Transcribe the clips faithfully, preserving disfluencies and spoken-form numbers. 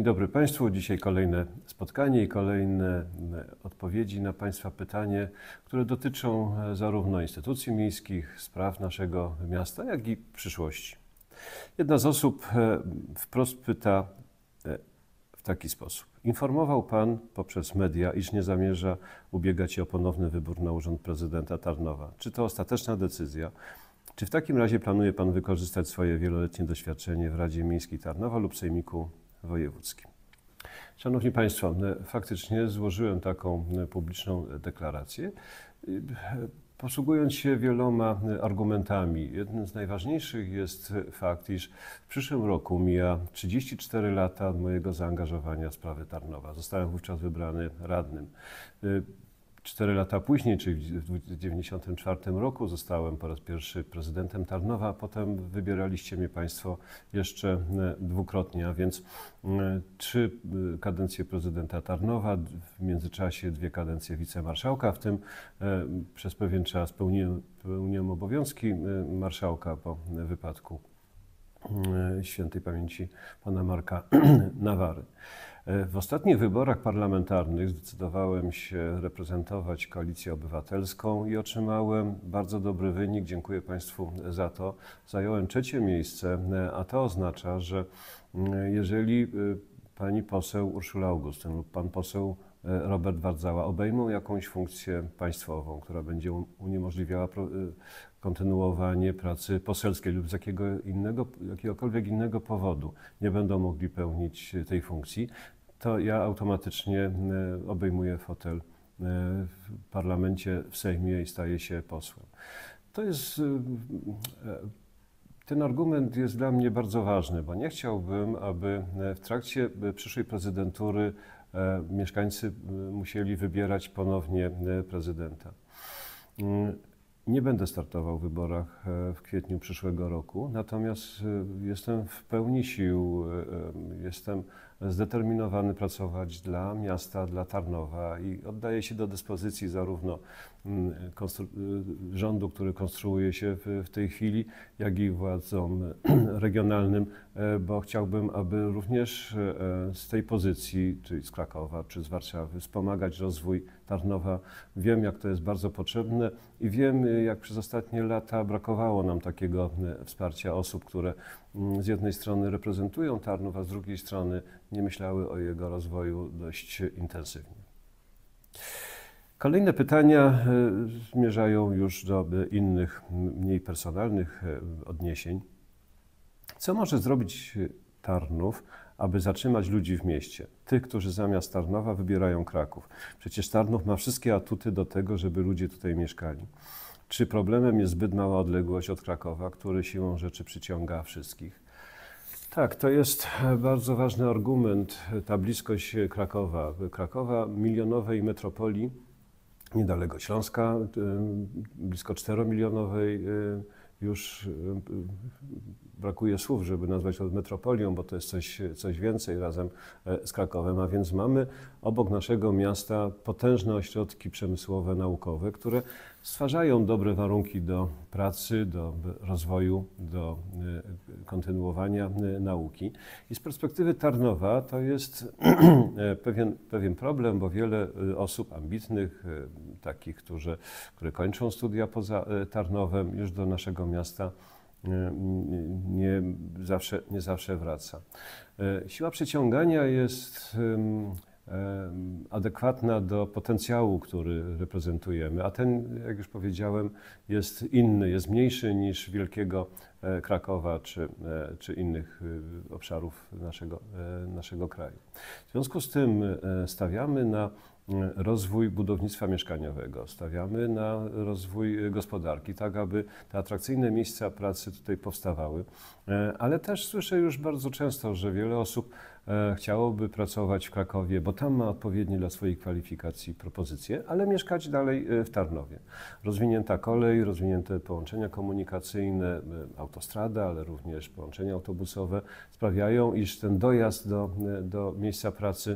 Dzień dobry Państwu. Dzisiaj kolejne spotkanie i kolejne odpowiedzi na Państwa pytanie, które dotyczą zarówno instytucji miejskich, spraw naszego miasta, jak i przyszłości. Jedna z osób wprost pyta w taki sposób. Informował Pan poprzez media, iż nie zamierza ubiegać się o ponowny wybór na urząd prezydenta Tarnowa. Czy to ostateczna decyzja? Czy w takim razie planuje Pan wykorzystać swoje wieloletnie doświadczenie w Radzie Miejskiej Tarnowa lub Sejmiku Wojewódzkim? Szanowni Państwo, faktycznie złożyłem taką publiczną deklarację, posługując się wieloma argumentami. Jednym z najważniejszych jest fakt, iż w przyszłym roku mija trzydzieści cztery lata od mojego zaangażowania w sprawy Tarnowa. Zostałem wówczas wybrany radnym. Cztery lata później, czyli w tysiąc dziewięćset dziewięćdziesiątym czwartym roku, zostałem po raz pierwszy prezydentem Tarnowa, a potem wybieraliście mnie Państwo jeszcze dwukrotnie, a więc trzy kadencje prezydenta Tarnowa, w międzyczasie dwie kadencje wicemarszałka, w tym przez pewien czas pełniłem, pełniłem obowiązki marszałka po wypadku świętej pamięci pana Marka Nawary. W ostatnich wyborach parlamentarnych zdecydowałem się reprezentować Koalicję Obywatelską i otrzymałem bardzo dobry wynik. Dziękuję Państwu za to. Zająłem trzecie miejsce, a to oznacza, że jeżeli pani poseł Urszula Augustyn lub pan poseł Robert Wardzała obejmą jakąś funkcję państwową, która będzie uniemożliwiała kontynuowanie pracy poselskiej lub z jakiego innego, jakiegokolwiek innego powodu nie będą mogli pełnić tej funkcji, to ja automatycznie obejmuję fotel w parlamencie, w Sejmie i staję się posłem. To jest, ten argument jest dla mnie bardzo ważny, bo nie chciałbym, aby w trakcie przyszłej prezydentury mieszkańcy musieli wybierać ponownie prezydenta. Nie będę startował w wyborach w kwietniu przyszłego roku, natomiast jestem w pełni sił, jestem zdeterminowany pracować dla miasta, dla Tarnowa i oddaję się do dyspozycji zarówno rządu, który konstruuje się w, w tej chwili, jak i władzom regionalnym, bo chciałbym, aby również z tej pozycji, czyli z Krakowa czy z Warszawy, wspomagać rozwój Tarnowa. Wiem, jak to jest bardzo potrzebne i wiem, jak przez ostatnie lata brakowało nam takiego wsparcia osób, które z jednej strony reprezentują Tarnów, a z drugiej strony nie myślały o jego rozwoju dość intensywnie. Kolejne pytania zmierzają już do innych, mniej personalnych odniesień. Co może zrobić Tarnów, aby zatrzymać ludzi w mieście? Tych, którzy zamiast Tarnowa wybierają Kraków. Przecież Tarnów ma wszystkie atuty do tego, żeby ludzie tutaj mieszkali. Czy problemem jest zbyt mała odległość od Krakowa, który siłą rzeczy przyciąga wszystkich? Tak, to jest bardzo ważny argument, ta bliskość Krakowa. Krakowa, milionowej metropolii, niedaleko Śląska, blisko czteromilionowej, już brakuje słów, żeby nazwać to metropolią, bo to jest coś, coś więcej razem z Krakowem, a więc mamy obok naszego miasta potężne ośrodki przemysłowe, naukowe, które stwarzają dobre warunki do pracy, do rozwoju, do kontynuowania nauki. I z perspektywy Tarnowa to jest pewien, pewien problem, bo wiele osób ambitnych, takich, którzy, które kończą studia poza Tarnowem, już do naszego miasta nie zawsze, nie zawsze wraca. Siła przyciągania jest adekwatna do potencjału, który reprezentujemy, a ten, jak już powiedziałem, jest inny, jest mniejszy niż wielkiego Krakowa czy, czy innych obszarów naszego, naszego kraju. W związku z tym stawiamy na rozwój budownictwa mieszkaniowego, stawiamy na rozwój gospodarki, tak aby te atrakcyjne miejsca pracy tutaj powstawały, ale też słyszę już bardzo często, że wiele osób chciałoby pracować w Krakowie, bo tam ma odpowiednie dla swoich kwalifikacji propozycje, ale mieszkać dalej w Tarnowie. Rozwinięta kolej, rozwinięte połączenia komunikacyjne, autostrada, ale również połączenia autobusowe sprawiają, iż ten dojazd do, do miejsca pracy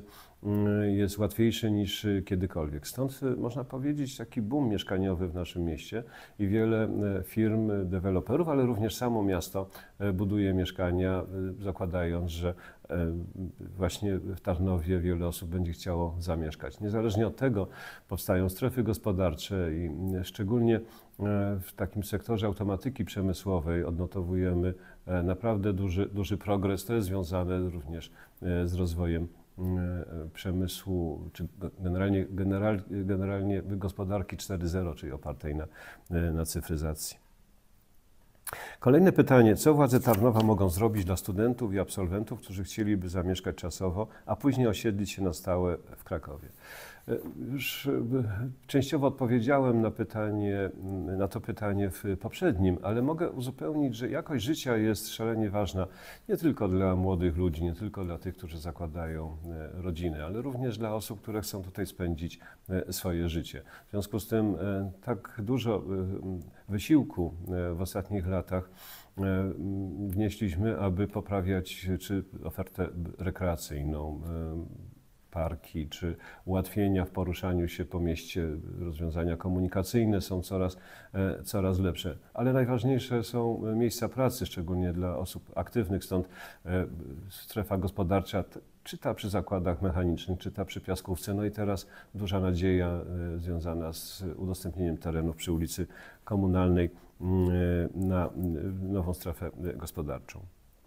jest łatwiejszy niż kiedykolwiek. Stąd można powiedzieć taki boom mieszkaniowy w naszym mieście i wiele firm, deweloperów, ale również samo miasto buduje mieszkania, zakładając, że właśnie w Tarnowie wiele osób będzie chciało zamieszkać. Niezależnie od tego powstają strefy gospodarcze i szczególnie w takim sektorze automatyki przemysłowej odnotowujemy naprawdę duży, duży progres. To jest związane również z rozwojem przemysłu, czy generalnie, general, generalnie gospodarki cztery zero, czyli opartej na, na cyfryzacji. Kolejne pytanie. Co władze Tarnowa mogą zrobić dla studentów i absolwentów, którzy chcieliby zamieszkać czasowo, a później osiedlić się na stałe w Krakowie? Już częściowo odpowiedziałem na pytanie, na to pytanie w poprzednim, ale mogę uzupełnić, że jakość życia jest szalenie ważna nie tylko dla młodych ludzi, nie tylko dla tych, którzy zakładają rodziny, ale również dla osób, które chcą tutaj spędzić swoje życie. W związku z tym tak dużo wysiłku w ostatnich latach wnieśliśmy, aby poprawiać czy ofertę rekreacyjną, parki, czy ułatwienia w poruszaniu się po mieście, rozwiązania komunikacyjne są coraz, coraz lepsze. Ale najważniejsze są miejsca pracy, szczególnie dla osób aktywnych, stąd strefa gospodarcza, czy ta przy zakładach mechanicznych, czy ta przy piaskówce. No i teraz duża nadzieja związana z udostępnieniem terenów przy ulicy Komunalnej na nową strefę gospodarczą.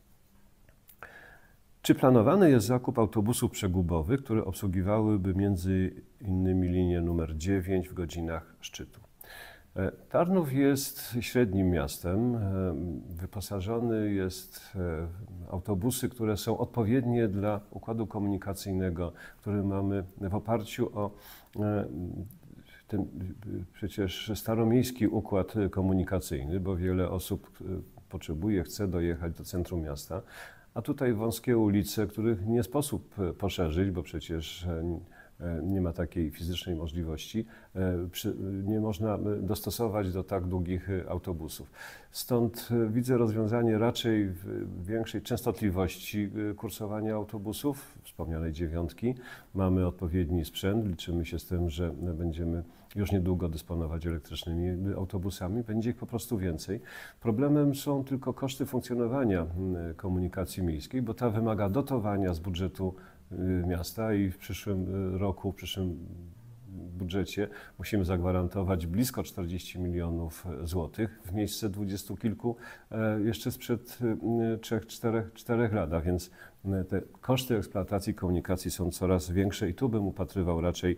Czy planowany jest zakup autobusów przegubowych, które obsługiwałyby między innymi linię numer dziewięć w godzinach szczytu? Tarnów jest średnim miastem. Wyposażony jest w autobusy, które są odpowiednie dla układu komunikacyjnego, który mamy w oparciu o ten przecież staromiejski układ komunikacyjny, bo wiele osób potrzebuje, chce dojechać do centrum miasta. A tutaj wąskie ulice, których nie sposób poszerzyć, bo przecież nie ma takiej fizycznej możliwości, nie można dostosować do tak długich autobusów. Stąd widzę rozwiązanie raczej w większej częstotliwości kursowania autobusów, wspomnianej dziewiątki. Mamy odpowiedni sprzęt, liczymy się z tym, że będziemy już niedługo dysponować elektrycznymi autobusami, będzie ich po prostu więcej. Problemem są tylko koszty funkcjonowania komunikacji miejskiej, bo ta wymaga dotowania z budżetu miasta i w przyszłym roku, w przyszłym budżecie musimy zagwarantować blisko czterdzieści milionów złotych w miejsce dwudziestu kilku jeszcze sprzed trzech, czterech, czterech lat, a więc te koszty eksploatacji komunikacji są coraz większe i tu bym upatrywał raczej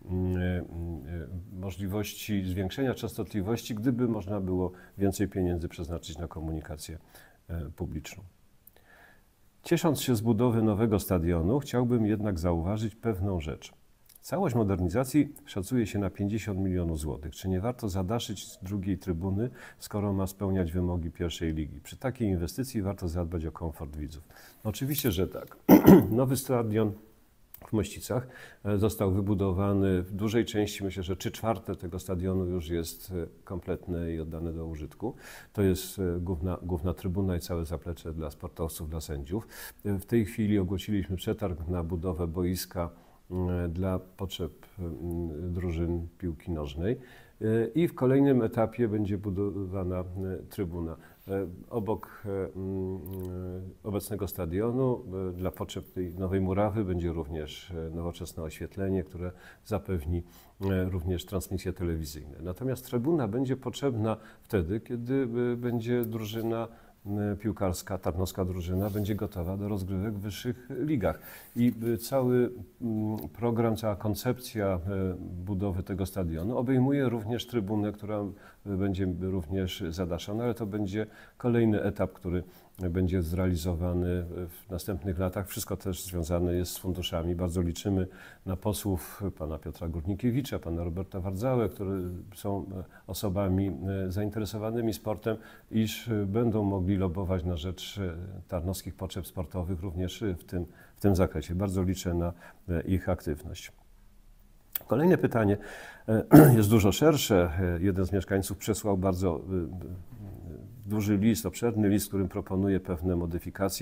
możliwości zwiększenia częstotliwości, gdyby można było więcej pieniędzy przeznaczyć na komunikację publiczną. Ciesząc się z budowy nowego stadionu, chciałbym jednak zauważyć pewną rzecz. Całość modernizacji szacuje się na pięćdziesiąt milionów złotych. Czy nie warto zadaszyć drugiej trybuny, skoro ma spełniać wymogi pierwszej ligi? Przy takiej inwestycji warto zadbać o komfort widzów. No, oczywiście, że tak. Nowy stadion w Mościcach został wybudowany w dużej części, myślę, że trzy czwarte tego stadionu już jest kompletne i oddane do użytku. To jest główna, główna trybuna i całe zaplecze dla sportowców, dla sędziów. W tej chwili ogłosiliśmy przetarg na budowę boiska dla potrzeb drużyn piłki nożnej i w kolejnym etapie będzie budowana trybuna. Obok obecnego stadionu dla potrzeb tej nowej murawy będzie również nowoczesne oświetlenie, które zapewni również transmisje telewizyjne. Natomiast trybuna będzie potrzebna wtedy, kiedy będzie drużyna piłkarska, tarnowska drużyna będzie gotowa do rozgrywek w wyższych ligach. I cały program, cała koncepcja budowy tego stadionu obejmuje również trybunę, która będzie również zadaszona, ale to będzie kolejny etap, który będzie zrealizowany w następnych latach. Wszystko też związane jest z funduszami. Bardzo liczymy na posłów pana Piotra Górnikiewicza, pana Roberta Wardzałę, którzy są osobami zainteresowanymi sportem, iż będą mogli lobować na rzecz tarnowskich potrzeb sportowych również w tym, w tym zakresie. Bardzo liczę na ich aktywność. Kolejne pytanie jest dużo szersze. Jeden z mieszkańców przesłał bardzo duży list, obszerny list, w którym proponuje pewne modyfikacje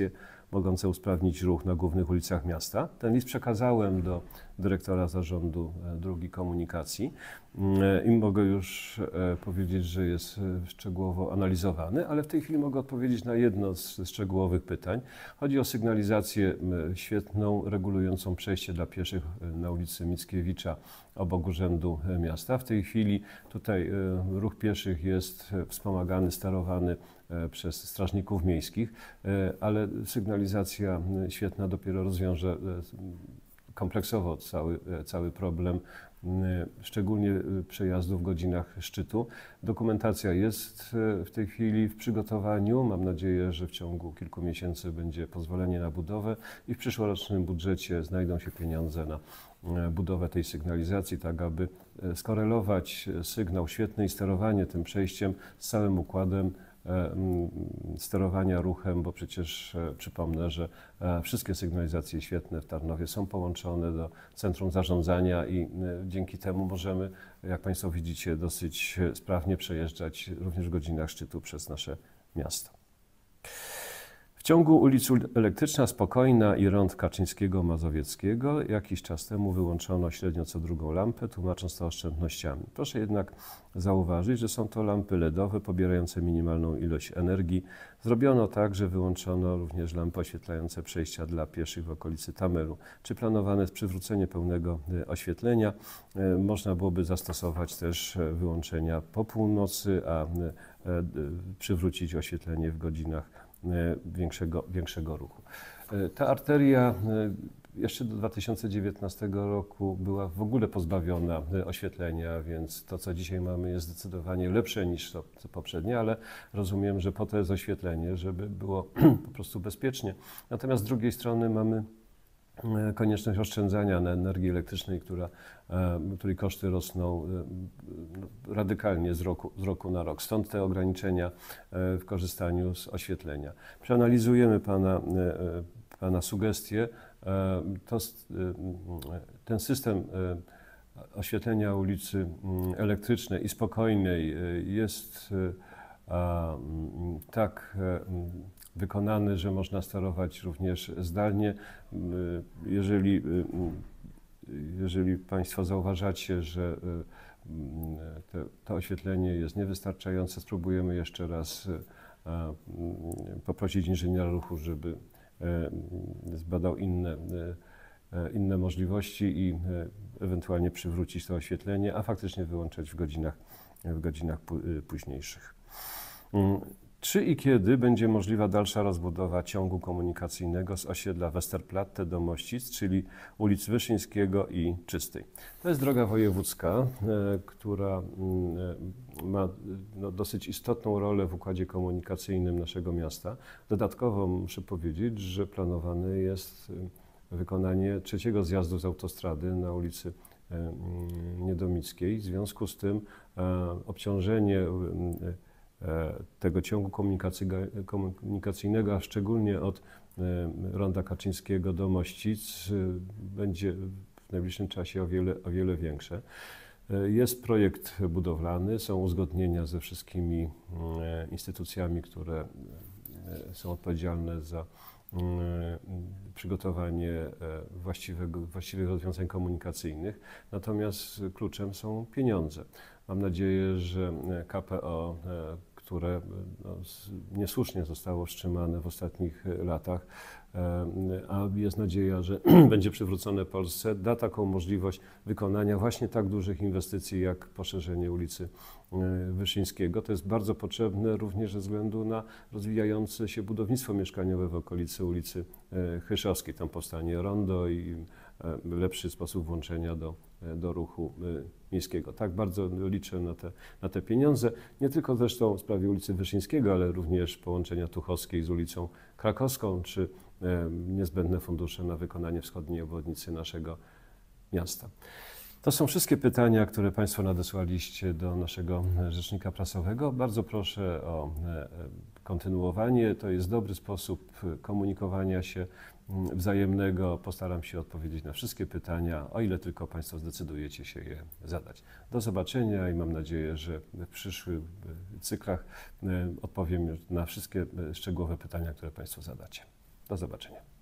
mogące usprawnić ruch na głównych ulicach miasta. Ten list przekazałem do dyrektora zarządu dróg komunikacji i mogę już powiedzieć, że jest szczegółowo analizowany, ale w tej chwili mogę odpowiedzieć na jedno z szczegółowych pytań. Chodzi o sygnalizację świetną, regulującą przejście dla pieszych na ulicy Mickiewicza obok Urzędu Miasta. W tej chwili tutaj ruch pieszych jest wspomagany, sterowany przez strażników miejskich, ale sygnalizacja świetna dopiero rozwiąże kompleksowo cały, cały problem, szczególnie przejazdów w godzinach szczytu. Dokumentacja jest w tej chwili w przygotowaniu. Mam nadzieję, że w ciągu kilku miesięcy będzie pozwolenie na budowę i w przyszłorocznym budżecie znajdą się pieniądze na budowę tej sygnalizacji, tak aby skorelować sygnał świetny i sterowanie tym przejściem z całym układem sterowania ruchem, bo przecież przypomnę, że wszystkie sygnalizacje świetne w Tarnowie są połączone do centrum zarządzania i dzięki temu możemy, jak Państwo widzicie, dosyć sprawnie przejeżdżać również w godzinach szczytu przez nasze miasto. W ciągu ulic Elektryczna, Spokojna i rond Kaczyńskiego, Mazowieckiego jakiś czas temu wyłączono średnio co drugą lampę, tłumacząc to oszczędnościami. Proszę jednak zauważyć, że są to lampy ledowe pobierające minimalną ilość energii. Zrobiono tak, że wyłączono również lampy oświetlające przejścia dla pieszych w okolicy Tameru. Czy planowane jest przywrócenie pełnego oświetlenia? Można byłoby zastosować też wyłączenia po północy, a przywrócić oświetlenie w godzinach Większego, większego ruchu. Ta arteria jeszcze do dwa tysiące dziewiętnastego roku była w ogóle pozbawiona oświetlenia, więc to, co dzisiaj mamy, jest zdecydowanie lepsze niż to, co poprzednie, ale rozumiem, że po to jest oświetlenie, żeby było po prostu bezpiecznie. Natomiast z drugiej strony mamy konieczność oszczędzania na energii elektrycznej, która, której koszty rosną radykalnie z roku, z roku na rok. Stąd te ograniczenia w korzystaniu z oświetlenia. Przeanalizujemy Pana, pana sugestie. To, ten system oświetlenia ulicy Elektrycznej i Spokojnej jest tak wykonany, że można sterować również zdalnie. Jeżeli, jeżeli Państwo zauważacie, że te, to oświetlenie jest niewystarczające, spróbujemy jeszcze raz poprosić inżyniera ruchu, żeby zbadał inne, inne możliwości i ewentualnie przywrócić to oświetlenie, a faktycznie wyłączać w godzinach, w godzinach późniejszych. Czy i kiedy będzie możliwa dalsza rozbudowa ciągu komunikacyjnego z osiedla Westerplatte do Mościc, czyli ulic Wyszyńskiego i Czystej? To jest droga wojewódzka, która ma no, dosyć istotną rolę w układzie komunikacyjnym naszego miasta. Dodatkowo muszę powiedzieć, że planowane jest wykonanie trzeciego zjazdu z autostrady na ulicy Niedomickiej. W związku z tym obciążenie tego ciągu komunikacyjnego, a szczególnie od ronda Kaczyńskiego do Mościc, będzie w najbliższym czasie o wiele, o wiele większe. Jest projekt budowlany, są uzgodnienia ze wszystkimi instytucjami, które są odpowiedzialne za przygotowanie właściwego, właściwych rozwiązań komunikacyjnych, natomiast kluczem są pieniądze. Mam nadzieję, że K P O, które no, niesłusznie zostało wstrzymane w ostatnich latach, a jest nadzieja, że będzie przywrócone Polsce, da taką możliwość wykonania właśnie tak dużych inwestycji jak poszerzenie ulicy Wyszyńskiego. To jest bardzo potrzebne również ze względu na rozwijające się budownictwo mieszkaniowe w okolicy ulicy Hyszowskiej. Tam powstanie rondo i lepszy sposób włączenia do, do ruchu miejskiego. Tak bardzo liczę na te, na te pieniądze, nie tylko zresztą w sprawie ulicy Wyszyńskiego, ale również połączenia Tuchowskiej z ulicą Krakowską, czy niezbędne fundusze na wykonanie wschodniej obwodnicy naszego miasta. To są wszystkie pytania, które Państwo nadesłaliście do naszego rzecznika prasowego. Bardzo proszę o kontynuowanie. To jest dobry sposób komunikowania się wzajemnego. Postaram się odpowiedzieć na wszystkie pytania, o ile tylko Państwo zdecydujecie się je zadać. Do zobaczenia i mam nadzieję, że w przyszłych cyklach odpowiem na wszystkie szczegółowe pytania, które Państwo zadacie. Do zobaczenia.